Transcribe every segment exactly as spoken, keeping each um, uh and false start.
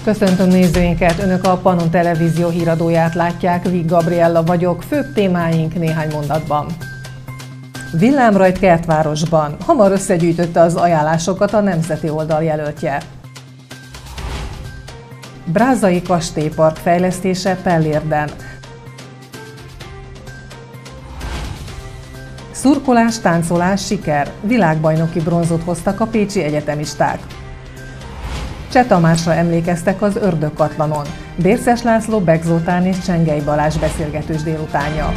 Köszöntöm nézőinket! Önök a Pannon Televízió híradóját látják, Vig Gabriella vagyok, főbb témáink néhány mondatban. Villámrajt Kertvárosban. Hamar összegyűjtötte az ajánlásokat a nemzeti oldal jelöltje. Brázai kastélypark fejlesztése Pellérden. Szurkolás, táncolás, siker. Világbajnoki bronzot hoztak a pécsi egyetemisták. Cseh Tamásra emlékeztek az Ördögkatlanon. Bérces László, Beck Zoltán és Csengely Balázs beszélgetős délutánja.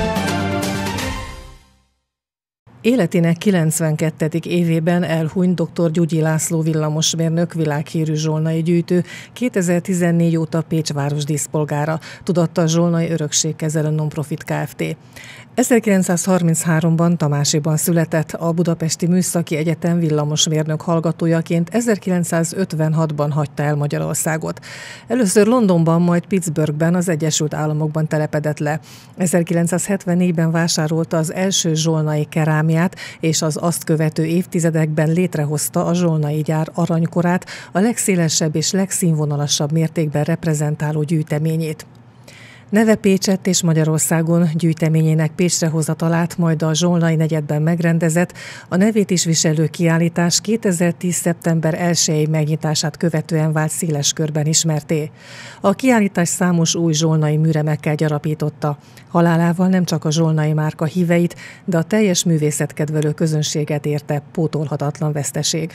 Életének kilencvenkettedik évében elhunyt dr. Gyugyi László villamosmérnök, világhírű zsolnai gyűjtő, kétezer-tizennégy óta Pécs város díszpolgára, tudatta a Zsolnai Örökségkezelő Nonprofit Kft. ezerkilencszázharminchárom-ban Tamásiban született, a Budapesti Műszaki Egyetem villamosmérnök hallgatójaként ezerkilencszázötvenhatban hagyta el Magyarországot. Először Londonban, majd Pittsburghben, az Egyesült Államokban telepedett le. ezerkilencszázhetvennégyben vásárolta az első zsolnai kerámiát, és az azt követő évtizedekben létrehozta a zsolnai gyár aranykorát, a legszélesebb és legszínvonalasabb mértékben reprezentáló gyűjteményét. Neve Pécsett és Magyarországon gyűjteményének Pécsre hozatalát majd a Zsolnai negyedben megrendezett, a nevét is viselő kiállítás kétezer-tíz. szeptember elsejei megnyitását követően vált széles körben ismertté. A kiállítás számos új zsolnai műremekkel gyarapította. Halálával nem csak a zsolnai márka híveit, de a teljes művészetkedvelő közönséget érte pótolhatatlan veszteség.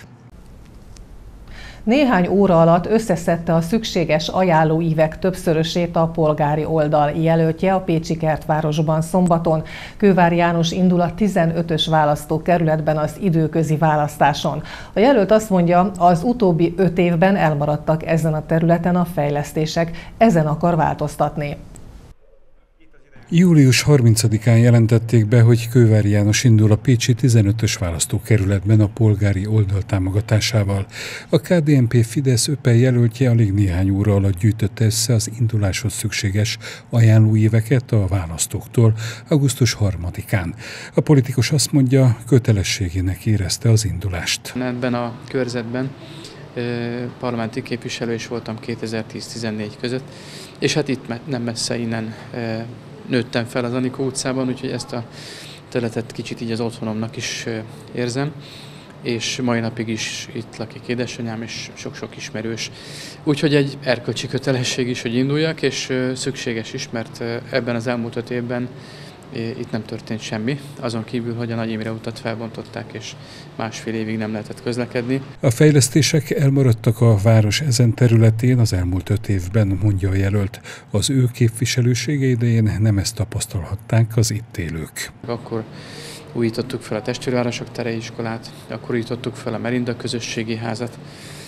Néhány óra alatt összeszedte a szükséges ajánlóívek többszörösét a polgári oldal jelöltje a pécsi Kertvárosban szombaton. Kőváry János indul a tizenötös választókerületben az időközi választáson. A jelölt azt mondja, az utóbbi öt évben elmaradtak ezen a területen a fejlesztések, ezen akar változtatni. július harmincadikán jelentették be, hogy Kőváry János indul a pécsi tizenötös választókerületben a polgári oldal támogatásával. A ká dé en pé Fidesz-ÖPE jelöltje alig néhány óra alatt gyűjtötte össze az induláshoz szükséges ajánlóíveket a választóktól augusztus harmadikán. A politikus azt mondja, kötelességének érezte az indulást. Ebben a körzetben parlamenti képviselő is voltam kétezer-tíz-tizennégy között, és hát itt nem messze innen nőttem fel az Anikó utcában, úgyhogy ezt a területet kicsit így az otthonomnak is érzem, és mai napig is itt lakik édesanyám, és sok-sok ismerős. Úgyhogy egy erkölcsi kötelesség is, hogy induljak, és szükséges is, mert ebben az elmúlt öt évben itt nem történt semmi, azon kívül, hogy a Nagy Imre utat felbontották, és másfél évig nem lehetett közlekedni. A fejlesztések elmaradtak a város ezen területén az elmúlt öt évben, mondja a jelölt. Az ő képviselősége idején nem ezt tapasztalhatták az itt élők. Akkor újítottuk fel a Testvérvárosok Tereiskolát, akkor újítottuk fel a Merinda közösségi házat,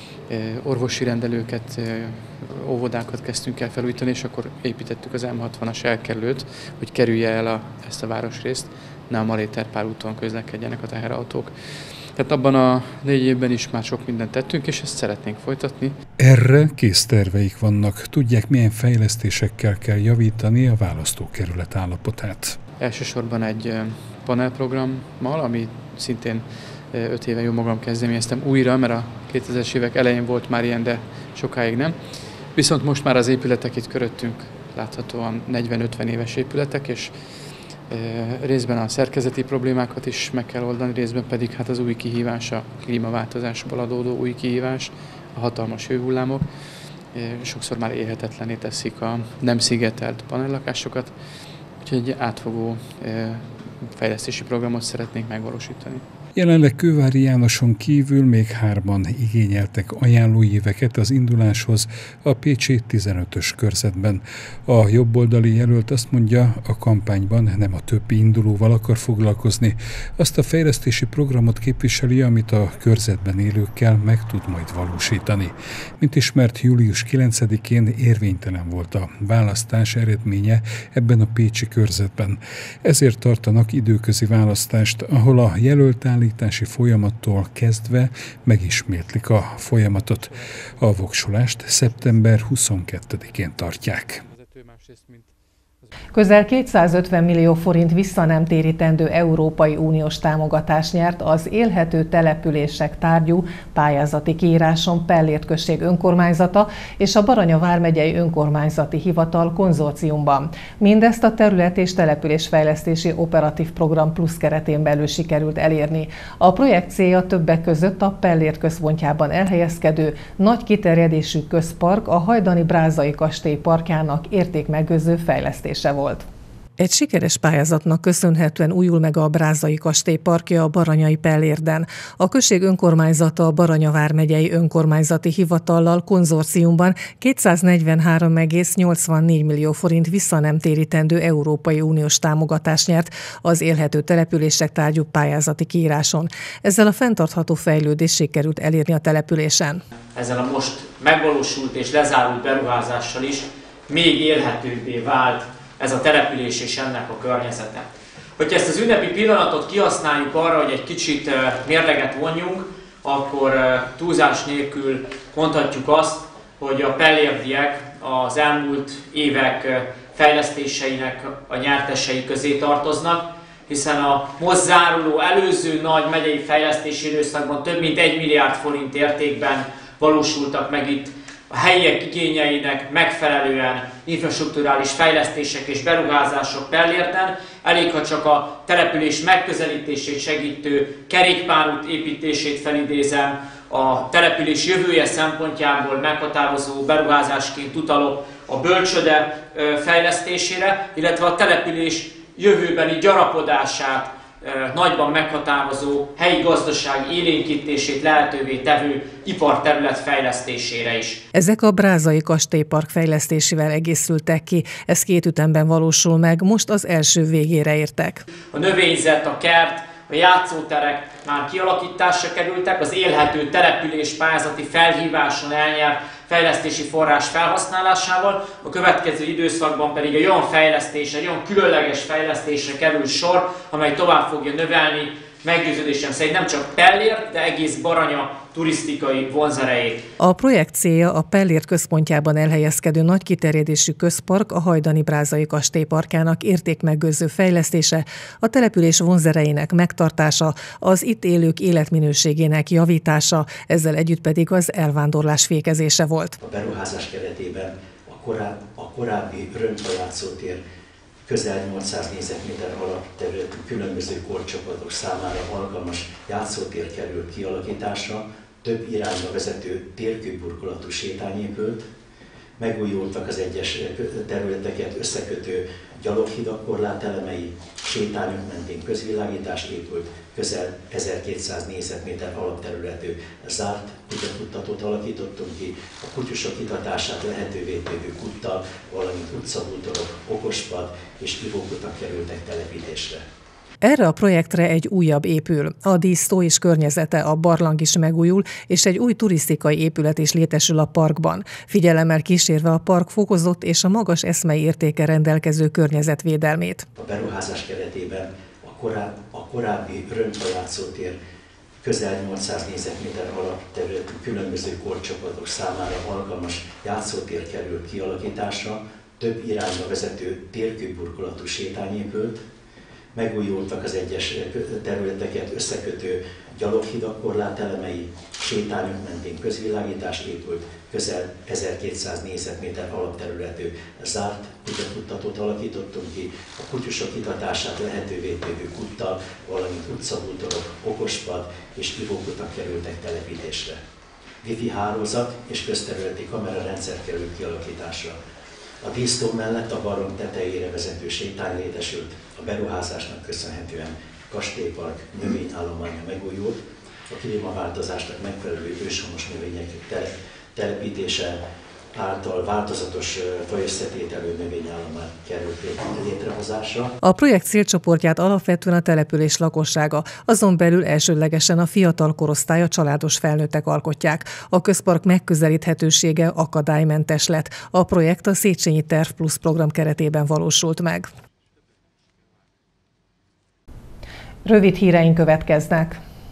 orvosi rendelőket, óvodákat kezdtünk el felújítani, és akkor építettük az em hatvanas elkerülőt, hogy kerülje el a, ezt a városrészt, ne a Maléter-Pál úton közlekedjenek a teherautók. Tehát abban a négy évben is már sok mindent tettünk, és ezt szeretnénk folytatni. Erre kész terveik vannak. Tudják, milyen fejlesztésekkel kell javítani a választókerület állapotát. Elsősorban egy panelprogrammal, ami szintén öt éve jó magam kezdeményeztem újra, mert a kétezres évek elején volt már ilyen, de sokáig nem. Viszont most már az épületek itt köröttünk láthatóan negyven-ötven éves épületek, és e, részben a szerkezeti problémákat is meg kell oldani, részben pedig hát az új kihívás, a klímaváltozásból adódó új kihívás, a hatalmas hőhullámok. E, sokszor már élhetetlenné teszik a nem szigetelt panellakásokat, úgyhogy egy átfogó e, fejlesztési programot szeretnénk megvalósítani. Jelenleg Kőváry Jánoson kívül még hárman igényeltek ajánlóíveket az induláshoz a pécsi tizenötös körzetben. A jobboldali jelölt azt mondja, a kampányban nem a többi indulóval akar foglalkozni. Azt a fejlesztési programot képviseli, amit a körzetben élőkkel meg tud majd valósítani. Mint ismert, július kilencedikén érvénytelen volt a választás eredménye ebben a pécsi körzetben. Ezért tartanak időközi választást, ahol a jelölt állítási folyamattól kezdve megismétlik a folyamatot. A voksolást szeptember huszonkettedikén tartják. Másrészt, mint Közel kétszázötven millió forint visszanemtérítendő Európai Uniós támogatást nyert az élhető települések tárgyú pályázati kiíráson Pellért község önkormányzata és a Baranya vármegyei önkormányzati hivatal konzorciumban. Mindezt a terület- és településfejlesztési operatív program plusz keretén belül sikerült elérni. A projekt célja többek között a Pellért központjában elhelyezkedő nagy kiterjedésű közpark, a hajdani Brázai kastély parkjának értékmegőrző fejlesztése volt. Egy sikeres pályázatnak köszönhetően újul meg a Brázai kastély parkja a Baranyai Pellérden. A község önkormányzata a Baranya vármegyei önkormányzati hivatallal konzorciumban kétszáznegyvenhárom egész nyolcvannégy millió forint visszanemtérítendő Európai Uniós támogatást nyert az élhető települések tárgyú pályázati kiíráson. Ezzel a fenntartható fejlődést sikerült elérni a településen. Ezzel a most megvalósult és lezárult beruházással is még élhetőbbé vált ez a település és ennek a környezete. Hogyha ezt az ünnepi pillanatot kihasználjuk arra, hogy egy kicsit mérleget vonjunk, akkor túlzás nélkül mondhatjuk azt, hogy a pellérdiek az elmúlt évek fejlesztéseinek a nyertesei közé tartoznak, hiszen a most záruló előző nagy megyei fejlesztési időszakban több mint egy milliárd forint értékben valósultak meg itt a helyiek igényeinek megfelelően infrastrukturális fejlesztések és beruházások Pellérten. Elég, ha csak a település megközelítését segítő kerékpárút építését felidézem, a település jövője szempontjából meghatározó beruházásként utalok a bölcsöde fejlesztésére, illetve a település jövőbeni gyarapodását nagyban meghatározó helyi gazdaság élénkítését lehetővé tevő iparterület fejlesztésére is. Ezek a Brázai kastélypark fejlesztésével egészültek ki, ez két ütemben valósul meg, most az első végére értek. A növényzet, a kert, a játszóterek már kialakításra kerültek, az élhető település pályázati felhíváson elnyert fejlesztési forrás felhasználásával, a következő időszakban pedig egy olyan fejlesztésre, egy olyan különleges fejlesztésre kerül sor, amely tovább fogja növelni meggyőződésem szerint nem csak Pellért, de egész Baranya turisztikai vonzerejét. A projekt célja a Pellért központjában elhelyezkedő nagy kiterjedésű közpark, a hajdani Brázai kastély parkjának értékmegőrző fejlesztése, a település vonzerejének megtartása, az itt élők életminőségének javítása, ezzel együtt pedig az elvándorlás fékezése volt. A beruházás keretében a, koráb, a korábbi röntgenjátszótér közel nyolcszáz négyzetméter alapterületű különböző korcsoportok számára alkalmas játszótér került kialakításra, több irányba vezető térkőburkolatú sétány épült, megújultak az egyes területeket összekötő gyaloghidak korlátelemei, sétányok mentén közvilágítás épült, közel ezerkétszáz négyzetméter alapterületű zárt kutyafuttatót alakítottunk ki, a kutyusok itatását lehetővé tévő kuttal, valamint utcabútorok, okospad és ivókutak kerültek telepítésre. Erre a projektre egy újabb épül. A dísztó és környezete, a barlang is megújul, és egy új turisztikai épület is létesül a parkban. Figyelemmel kísérve a park fokozott és a magas eszmei értéke rendelkező környezetvédelmét. A beruházás keretében a, koráb, a korábbi röntgenjátszótér közel nyolcszáz négyzetméter alapterületű különböző korcsoportok számára alkalmas játszótér került kialakításra, több irányba vezető térkőburkolatú sétány épült, megújultak az egyes területeket összekötő gyaloghidak korlátelemei, sétányok mentén közvilágítás épült, közel ezerkétszáz négyzetméter alapterületű zárt kutyafuttatót alakítottunk ki, a kutyusok itatását lehetővé tévő kuttal, valamint utcabútorok, okospad és ivókutak kerültek telepítésre. Wi-Fi hálózat és közterületi kamerarendszer került kialakításra. A dísztó mellett a barlang tetejére vezető sétány létesült, a beruházásnak köszönhetően kastélypark növényállománya megújult, a klímaváltozásnak megfelelő őshonos növények telepítése által változatos fajösszetételű növényállomány került létrehozásra. A projekt célcsoportját alapvetően a település lakossága, azon belül elsődlegesen a fiatal korosztály, a családos felnőttek alkotják. A közpark megközelíthetősége akadálymentes lett. A projekt a Széchenyi Terv Plusz program keretében valósult meg. Rövid híreink következnek.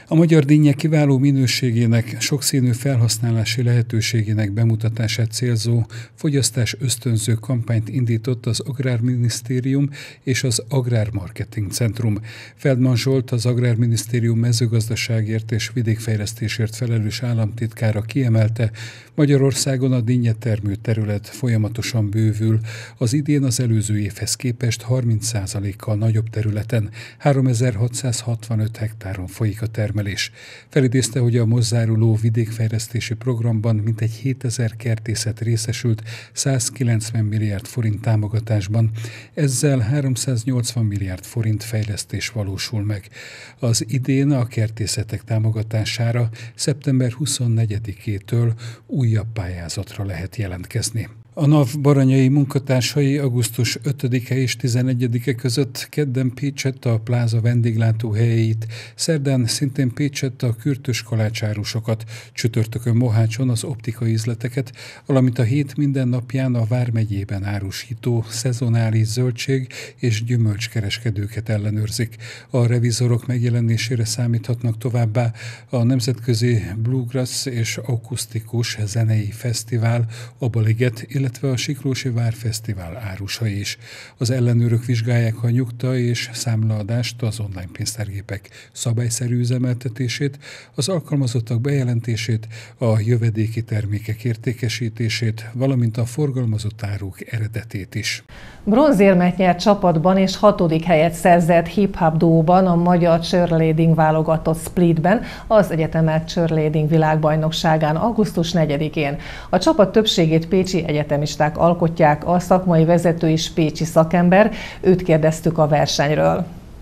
A magyar dinnye kiváló minőségének, sokszínű felhasználási lehetőségének bemutatását célzó fogyasztás ösztönző kampányt indított az Agrárminisztérium és az Agrármarketing Centrum. Feldman Zsolt, az Agrárminisztérium mezőgazdaságért és vidékfejlesztésért felelős államtitkára kiemelte, Magyarországon a dinnyetermő terület folyamatosan bővül, az idén az előző évhez képest harminc százalékkal nagyobb területen, háromezer-hatszázhatvanöt hektáron folyik a termelés. Felidézte, hogy a most záruló vidékfejlesztési programban mintegy hétezer kertészet részesült százkilencven milliárd forint támogatásban, ezzel háromszáznyolcvan milliárd forint fejlesztés valósul meg. Az idén a kertészetek támogatására szeptember huszonnegyedikétől újabb pályázatra lehet jelentkezni. A NAV baranyai munkatársai augusztus ötödike és tizenegyedike között kedden Pécsett a pláza vendéglátóhelyeit, szerdán szintén Pécsett a kürtös kalácsárusokat, csütörtökön Mohácson az optikai üzleteket, valamint a hét minden napján a Vármegyében árusító szezonális zöldség és gyümölcskereskedőket ellenőrzik. A revizorok megjelenésére számíthatnak továbbá a Nemzetközi Bluegrass és Akusztikus Zenei Fesztivál, Abaliget, illetve a Siklósi Várfesztivál árusai is. Az ellenőrök vizsgálják a nyugta és számlaadást, az online pénztárgépek szabályszerű üzemeltetését, az alkalmazottak bejelentését, a jövedéki termékek értékesítését, valamint a forgalmazott áruk eredetét is. Bronzérmet nyert csapatban és hatodik helyet szerzett hip-hop duóban a magyar cheerleading válogatott Splitben az Egyetemek Cheerleading világbajnokságán augusztus negyedikén. A csapat többségét pécsi egyetemisták alkotják, a szakmai vezető is pécsi szakember, őt kérdeztük a versenyről.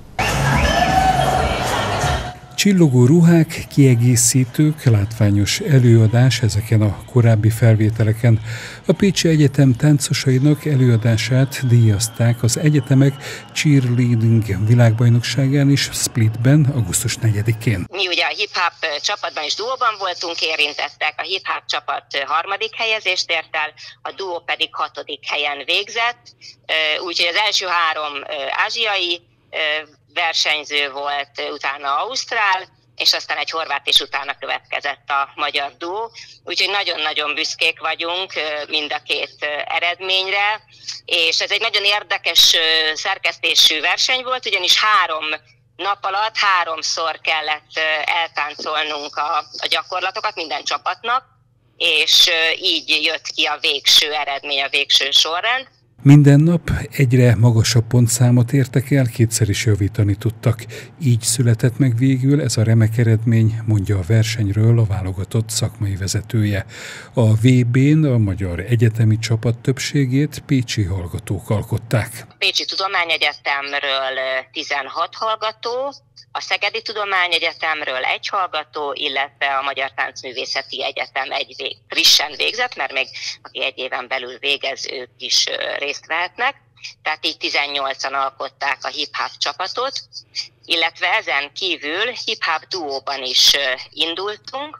Csillogó ruhák, kiegészítők, látványos előadás ezeken a korábbi felvételeken. A Pécsi Egyetem táncosainak előadását díjazták az Egyetemek Cheerleading világbajnokságán is Splitben augusztus negyedikén. Mi ugye a hip-hop csapatban és duóban voltunk érintettek, a hip-hop csapat harmadik helyezést ért el, a duó pedig hatodik helyen végzett, úgyhogy az első három ázsiai versenyző volt, utána ausztrál, és aztán egy horvát, és utána következett a magyar duó. Úgyhogy nagyon-nagyon büszkék vagyunk mind a két eredményre, és ez egy nagyon érdekes szerkesztésű verseny volt, ugyanis három nap alatt háromszor kellett eltáncolnunk a, a gyakorlatokat minden csapatnak, és így jött ki a végső eredmény, a végső sorrend. Minden nap egyre magasabb pontszámot értek el, kétszer is javítani tudtak. Így született meg végül ez a remek eredmény, mondja a versenyről a válogatott szakmai vezetője. A vé bén a magyar egyetemi csapat többségét pécsi hallgatók alkották. A Pécsi Tudományegyetemről tizenhat hallgató, a Szegedi Tudományegyetemről egy hallgató, illetve a Magyar Táncművészeti Egyetem egy vég, frissen végzett, mert még aki egy éven belül végez, ők is részt vehetnek. Tehát így tizennyolcan alkották a hip-hop csapatot, illetve ezen kívül hip-hop duóban is indultunk.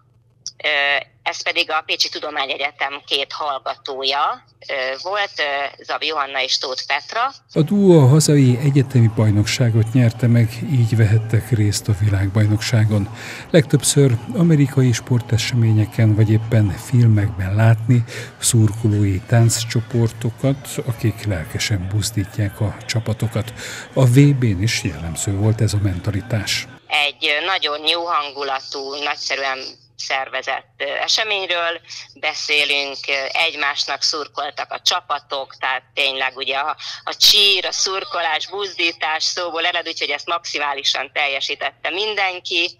Ez pedig a Pécsi Tudományegyetem két hallgatója volt, Zabi Johanna és Tóth Petra. A duó a hazai egyetemi bajnokságot nyerte meg, így vehettek részt a világbajnokságon. Legtöbbször amerikai sporteseményeken vagy éppen filmekben látni szurkolói tánccsoportokat, akik lelkesen buzdítják a csapatokat. A vé bén is jellemző volt ez a mentalitás. Egy nagyon jó hangulatú, nagyszerűen szervezett eseményről beszélünk, egymásnak szurkoltak a csapatok, tehát tényleg ugye a, a csír, a szurkolás, buzdítás szóból ered, úgyhogy ezt maximálisan teljesítette mindenki.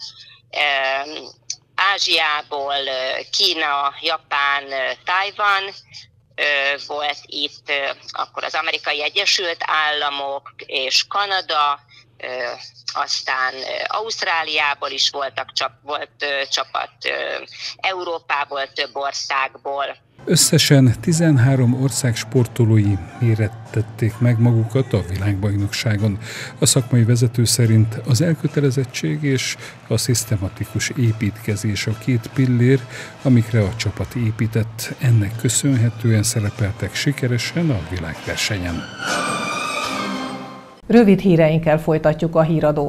Ázsiából Kína, Japán, Tajvan volt itt, akkor az Amerikai Egyesült Államok és Kanada, aztán Ausztráliából is voltak csap, volt csapat, Európából, több országból. Összesen tizenhárom ország sportolói mérettették meg magukat a világbajnokságon. A szakmai vezető szerint az elkötelezettség és a szisztematikus építkezés a két pillér, amikre a csapat épített. Ennek köszönhetően szerepeltek sikeresen a világversenyen. Rövid híreinkkel folytatjuk a híradót.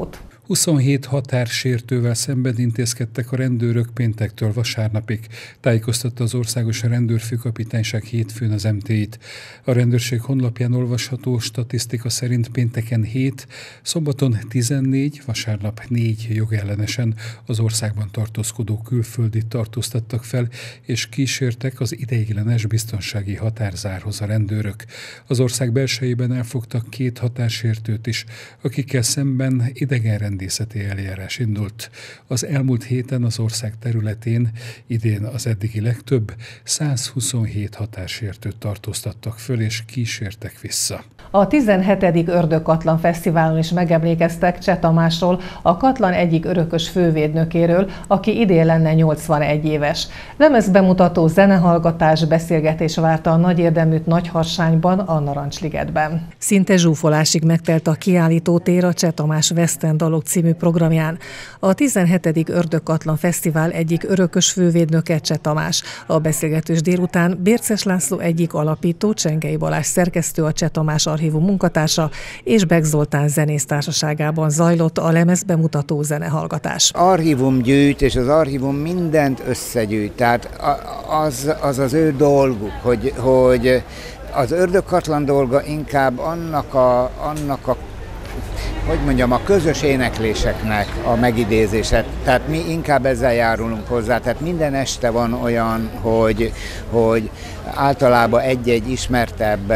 huszonhét határsértővel szemben intézkedtek a rendőrök péntektől vasárnapig, tájékoztatta az Országos Rendőrfőkapitányság hétfőn az em té i-t. A rendőrség honlapján olvasható statisztika szerint pénteken hét, szombaton tizennégy, vasárnap négy jogellenesen az országban tartózkodó külföldit tartóztattak fel, és kísértek az ideiglenes biztonsági határzárhoz a rendőrök. Az ország belsejében elfogtak két határsértőt is, akikkel szemben idegenrendészeti eljárás indult. Az elmúlt héten az ország területén idén az eddigi legtöbb százhuszonhét határsértőt tartóztattak föl és kísértek vissza. A tizenhetedik Ördög-Katlan Fesztiválon is megemlékeztek Cseh Tamásról, a Katlan egyik örökös fővédnökéről, aki idén lenne nyolcvanegy éves. Lemezbemutató, zenehallgatás, beszélgetés várta a nagy érdeműt Nagyharsányban, a Narancsligetben. Szinte zsúfolásig megtelt a kiállítótér a Cseh Tamás Western dalok című programján. A tizenhetedik Ördög-Katlan Fesztivál egyik örökös fővédnöke Cseh Tamás. A beszélgetős délután Bérces László egyik alapító, Csengei Balázs szerkesztő, a Cseh Tamás archívum munkatársa és Beck Zoltán zenész társaságában zajlott a lemezbemutató zenehallgatás. Archívum gyűjt, és az archívum mindent összegyűjt, tehát az az, az ő dolguk, hogy, hogy az Ördög-Katlan dolga inkább annak a, annak a hogy mondjam, a közös énekléseknek a megidézése. Tehát mi inkább ezzel járulunk hozzá. Tehát minden este van olyan, hogy, hogy általában egy-egy ismertebb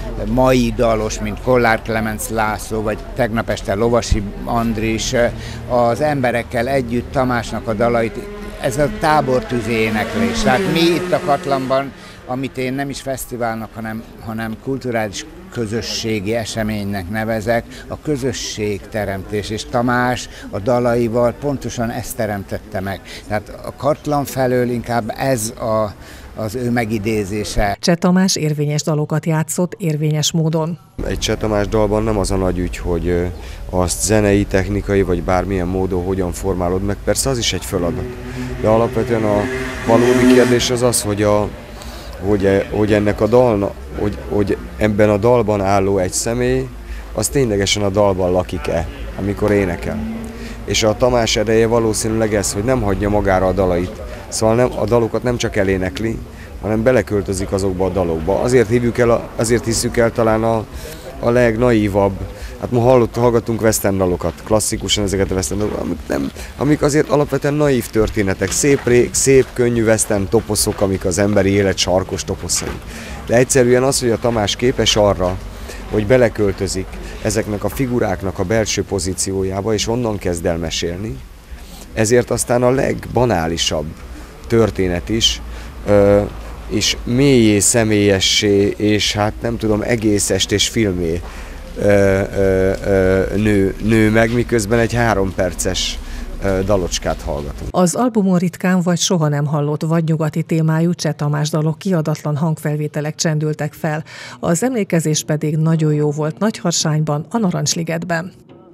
mai dalos, mint Kollár Klemenc László, vagy tegnap este Lovasi Andris, az emberekkel együtt Tamásnak a dalait, ez a tábortűzi éneklés. Tehát mi itt a Katlanban, amit én nem is fesztiválnak, hanem, hanem kulturális közösségi eseménynek nevezek, a közösségteremtés, és Tamás a dalaival pontosan ezt teremtette meg. Tehát a Katlan felől inkább ez a, az ő megidézése. Cseh Tamás érvényes dalokat játszott érvényes módon. Egy Cseh Tamás dalban nem az a nagy ügy, hogy azt zenei, technikai vagy bármilyen módon hogyan formálod meg, persze az is egy feladat. De alapvetően a valódi kérdés az az, hogy a Hogy, hogy ennek a dalnak, hogy, hogy ebben a dalban álló egy személy, az ténylegesen a dalban lakik-e, amikor énekel. És a Tamás ereje valószínűleg ez, hogy nem hagyja magára a dalait. Szóval nem, a dalokat nem csak elénekli, hanem beleköltözik azokba a dalokba. Azért hívjuk el, azért hiszük el talán a, a legnaívabb. Hát ma hallott, hallgattunk western dalokat, klasszikusan ezeket a western dalokat, amik, nem, amik azért alapvetően naív történetek, szép, rég, szép, könnyű western toposzok, amik az emberi élet sarkos toposzai. De egyszerűen az, hogy a Tamás képes arra, hogy beleköltözik ezeknek a figuráknak a belső pozíciójába, és onnan kezd el mesélni, ezért aztán a legbanálisabb történet is, ö, és mélyé, személyessé, és hát nem tudom, egészest és filmé Ö, ö, ö, nő, nő meg, miközben egy három perces ö, dalocskát hallgatunk. Az albumon ritkán vagy soha nem hallott vadnyugati témájú Cseh Tamás dalok kiadatlan hangfelvételek csendültek fel. Az emlékezés pedig nagyon jó volt Nagyharsányban, a Narancsligetben.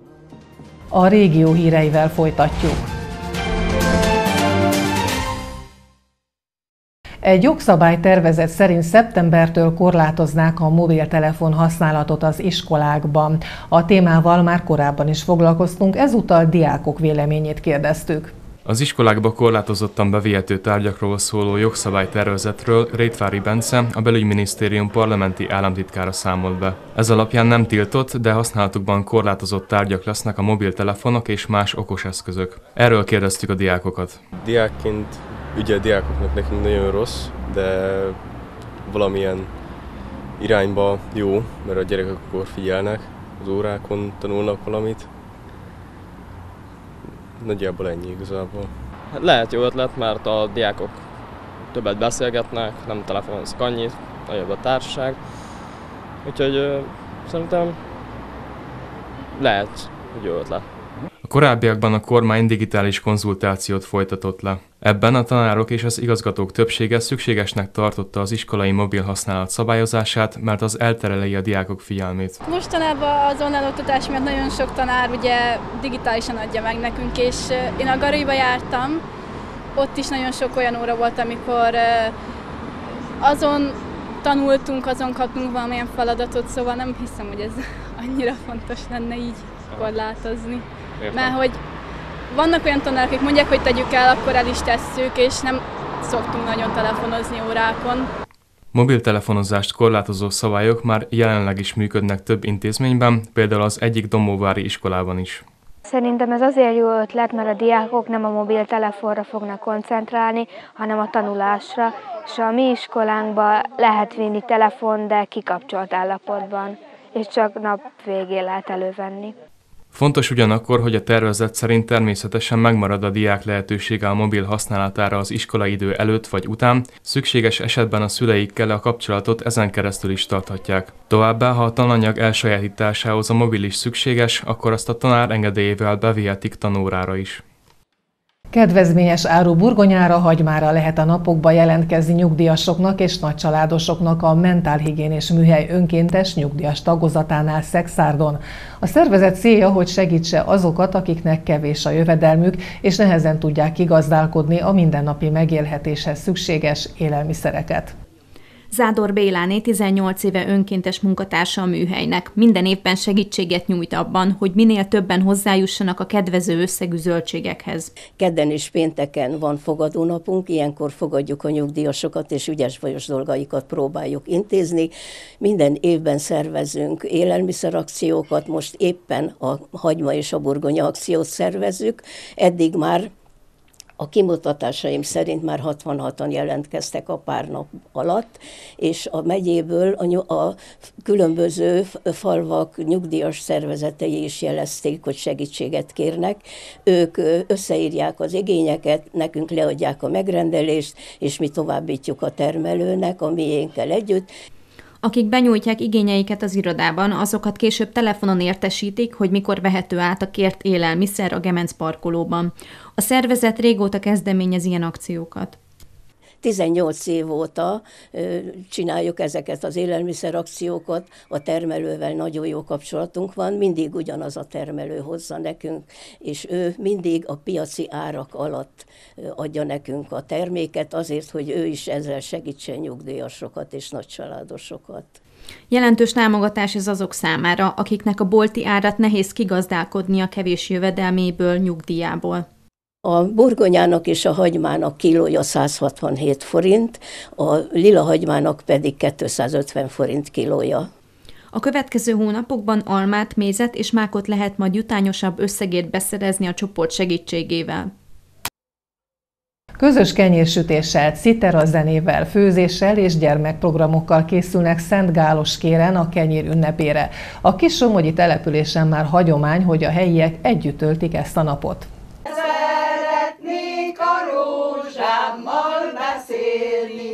A régió híreivel folytatjuk. Egy jogszabálytervezet szerint szeptembertől korlátoznák a mobiltelefon használatot az iskolákban. A témával már korábban is foglalkoztunk, ezúttal diákok véleményét kérdeztük. Az iskolákba korlátozottan bevihető tárgyakról szóló jogszabálytervezetről Rétvári Bence, a Belügyminisztérium parlamenti államtitkára számolt be. Ez alapján nem tiltott, de használatukban korlátozott tárgyak lesznek a mobiltelefonok és más okos eszközök. Erről kérdeztük a diákokat. Diákként ugye a diákoknak nekünk nagyon rossz, de valamilyen irányba jó, mert a gyerekek akkor figyelnek, az órákon tanulnak valamit. Nagyjából ennyi igazából. Hát lehet jó ötlet, mert a diákok többet beszélgetnek, nem telefonoznak annyit, nagyobb a társaság. Úgyhogy ö, szerintem lehet, hogy jó ötlet. A korábbiakban a kormány digitális konzultációt folytatott le. Ebben a tanárok és az igazgatók többsége szükségesnek tartotta az iskolai mobil használat szabályozását, mert az eltereli a diákok figyelmét. Mostanában az online oktatás miatt nagyon sok tanár ugye digitálisan adja meg nekünk, és én a Garolyba jártam, ott is nagyon sok olyan óra volt, amikor azon tanultunk, azon kaptunk valamilyen feladatot, szóval nem hiszem, hogy ez annyira fontos lenne így. korlátozni. Értem. Mert hogy vannak olyan tanárok, akik mondják, hogy tegyük el, akkor el is tesszük, és nem szoktunk nagyon telefonozni órákon. Mobiltelefonozást korlátozó szabályok már jelenleg is működnek több intézményben, például az egyik dombóvári iskolában is. Szerintem ez azért jó ötlet, mert a diákok nem a mobiltelefonra fognak koncentrálni, hanem a tanulásra, és a mi iskolánkban lehet vinni telefon, de kikapcsolt állapotban, és csak nap végén lehet elővenni. Fontos ugyanakkor, hogy a tervezet szerint természetesen megmarad a diák lehetősége a mobil használatára az iskolai idő előtt vagy után, szükséges esetben a szüleikkel a kapcsolatot ezen keresztül is tarthatják. Továbbá, ha a tananyag elsajátításához a mobil is szükséges, akkor azt a tanár engedélyével bevihetik tanórára is. Kedvezményes áru burgonyára, hagymára lehet a napokban jelentkezni nyugdíjasoknak és nagycsaládosoknak a Mentálhigiénés Műhely önkéntes nyugdíjas tagozatánál Szekszárdon. A szervezet célja, hogy segítse azokat, akiknek kevés a jövedelmük, és nehezen tudják kigazdálkodni a mindennapi megélhetéshez szükséges élelmiszereket. Zádor Béláné tizennyolc éve önkéntes munkatársa a műhelynek. Minden évben segítséget nyújt abban, hogy minél többen hozzájussanak a kedvező összegű zöldségekhez. Kedden és pénteken van fogadónapunk, ilyenkor fogadjuk a nyugdíjasokat, és ügyes bajos dolgaikat próbáljuk intézni. Minden évben szervezünk élelmiszerakciókat, most éppen a hagyma és a burgonya akciót szervezzük. Eddig már a kimutatásaim szerint már hatvanhatan jelentkeztek a pár nap alatt, és a megyéből a, a különböző falvak nyugdíjas szervezetei is jelezték, hogy segítséget kérnek. Ők összeírják az igényeket, nekünk leadják a megrendelést, és mi továbbítjuk a termelőnek, a miénkkel együtt. Akik benyújtják igényeiket az irodában, azokat később telefonon értesítik, hogy mikor vehető át a kért élelmiszer a Gemenc parkolóban. A szervezet régóta kezdeményez ilyen akciókat. tizennyolc év óta csináljuk ezeket az élelmiszerakciókat, a termelővel nagyon jó kapcsolatunk van, mindig ugyanaz a termelő hozza nekünk, és ő mindig a piaci árak alatt adja nekünk a terméket, azért, hogy ő is ezzel segítsen nyugdíjasokat és nagycsaládosokat. Jelentős támogatás ez azok számára, akiknek a bolti árat nehéz kigazdálkodni a kevés jövedelméből, nyugdíjából. A burgonyának és a hagymának kilója száz hatvanhét forint, a lila hagymának pedig kétszázötven forint kilója. A következő hónapokban almát, mézet és mákot lehet majd jutányosabb összegért beszerezni a csoport segítségével. Közös kenyérsütéssel, citera zenével, főzéssel és gyermekprogramokkal készülnek Szentgáloskéren a kenyér ünnepére. A Kissomogyi településen már hagyomány, hogy a helyiek együtt töltik ezt a napot. Szeretnék a rózsámmal beszélni,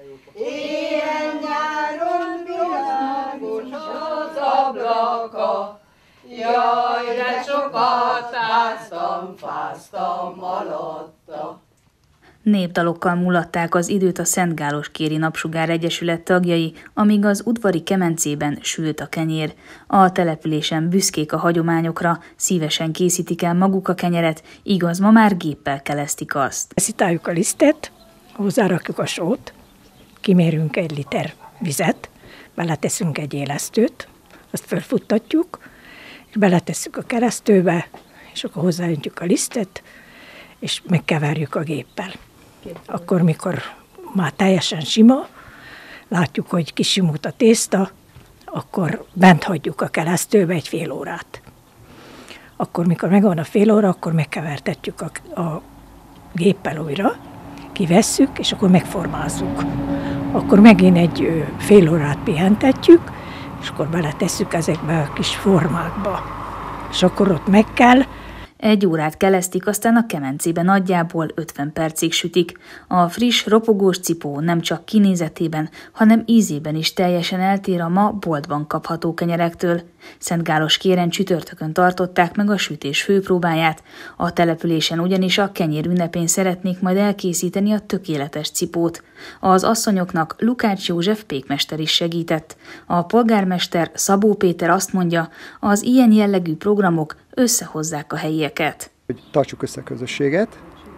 éjjel-nyáron világos az ablaka. Jaj, de sokat fáztam, fáztam alatta. Népdalokkal mulatták az időt a Szentgáloskéri Napsugár Egyesület tagjai, amíg az udvari kemencében sült a kenyér. A településen büszkék a hagyományokra, szívesen készítik el maguk a kenyeret, igaz, ma már géppel kelesztik azt. Szitáljuk a lisztet, hozzárakjuk a sót, kimérünk egy liter vizet, beleteszünk egy élesztőt, azt felfuttatjuk, és beletesszük a keresztőbe, és akkor hozzáöntjük a lisztet, és megkeverjük a géppel. Akkor, mikor már teljesen sima, látjuk, hogy kisimult a tészta, akkor bent hagyjuk a keresztőbe egy fél órát. Akkor, mikor megvan a fél óra, akkor megkevertetjük a, a géppel újra, kivesszük, és akkor megformázzuk. Akkor megint egy fél órát pihentetjük, és akkor beletesszük ezekbe a kis formákba. És akkor ott meg kell. Egy órát kelesztik, aztán a kemencében nagyjából ötven percig sütik. A friss, ropogós cipó nem csak kinézetében, hanem ízében is teljesen eltér a ma boltban kapható kenyerektől. Szentgáloskéren csütörtökön tartották meg a sütés főpróbáját. A településen ugyanis a kenyér ünnepén szeretnék majd elkészíteni a tökéletes cipót. Az asszonyoknak Lukács József pékmester is segített. A polgármester Szabó Péter azt mondja, az ilyen jellegű programok összehozzák a helyieket. Hogy tartsuk össze a közösséget,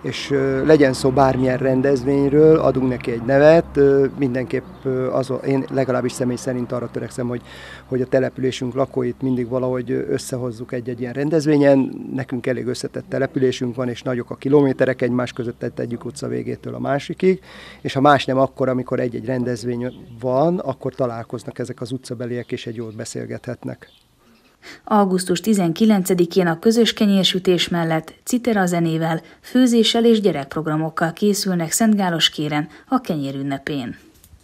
és legyen szó bármilyen rendezvényről, adunk neki egy nevet, mindenképp az, én legalábbis személy szerint arra törekszem, hogy, hogy a településünk lakóit mindig valahogy összehozzuk egy-egy ilyen rendezvényen. Nekünk elég összetett településünk van, és nagyok a kilométerek egymás között, tehát egyik utca végétől a másikig, és ha más nem, akkor, amikor egy-egy rendezvény van, akkor találkoznak ezek az utcabeliek, és egy jót beszélgethetnek. augusztus tizenkilencedikén a közös kenyérsütés mellett citera zenével, főzéssel és gyerekprogramokkal készülnek Szentgáloskéren a kenyérünnepén.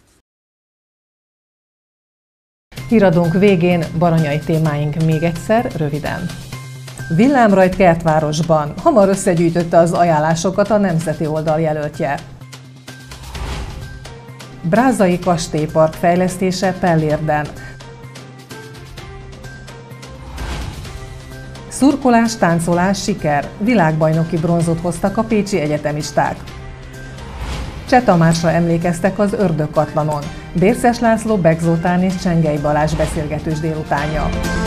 Híradónk végén baranyai témáink még egyszer, röviden. Villámrajt Kertvárosban. Hamar összegyűjtötte az ajánlásokat a nemzeti oldal jelöltje. Brázai kastélypark fejlesztése Pellérden. Szurkolás, táncolás, siker. Világbajnoki bronzot hoztak a pécsi egyetemisták. Cseh Tamásra emlékeztek az Ördögkatlanon. Bérces László, Beck Zoltán és Csengei Balázs beszélgetős délutánja.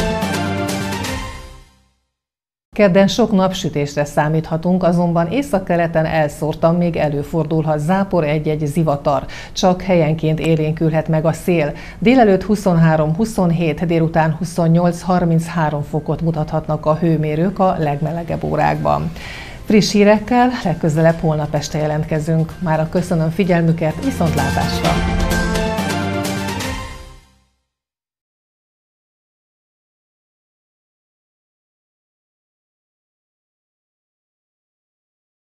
Kedden sok napsütésre számíthatunk, azonban északkeleten elszórtan még előfordulhat zápor, egy-egy zivatar. Csak helyenként élénkülhet meg a szél. Délelőtt huszonhárom huszonhét, délután huszonnyolc harminchárom fokot mutathatnak a hőmérők a legmelegebb órákban. Friss hírekkel legközelebb holnap este jelentkezünk. Mára köszönöm figyelmüket, viszontlátásra!